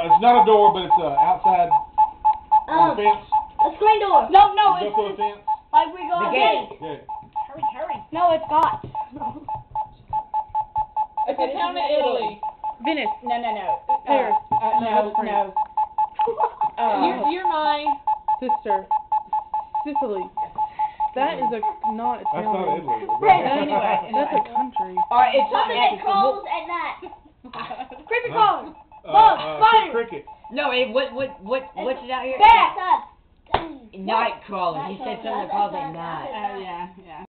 It's not a door, but it's outside on the fence. A screen door. No, You go through a fence. Like we go The on gate. Yeah. Hurry. No, it's not. It's a town in Italy. Venice. No. Paris. No. You're my Sister. Sicily. That is not That's not Italian. Italy. Anyway. That's a country. Alright, it's Something that crawls at night. Creepy crawler. Uh, Spider. Cricket. No, what's it out here? Bat. Night crawler. He said something that crawls at night. yeah.